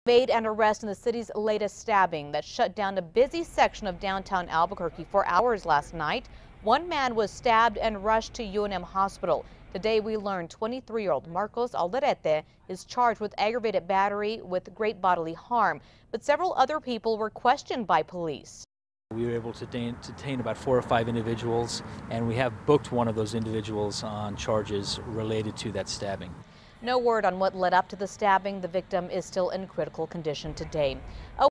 Made an arrest in the city's latest stabbing that shut down a busy section of downtown Albuquerque for hours last night. One man was stabbed and rushed to UNM Hospital. Today we learned 23-year-old Marcos Alderete is charged with aggravated battery with great bodily harm, but several other people were questioned by police. We were able to detain about 4 or 5 individuals, and we have booked one of those individuals on charges related to that stabbing. No word on what led up to the stabbing. The victim is still in critical condition today.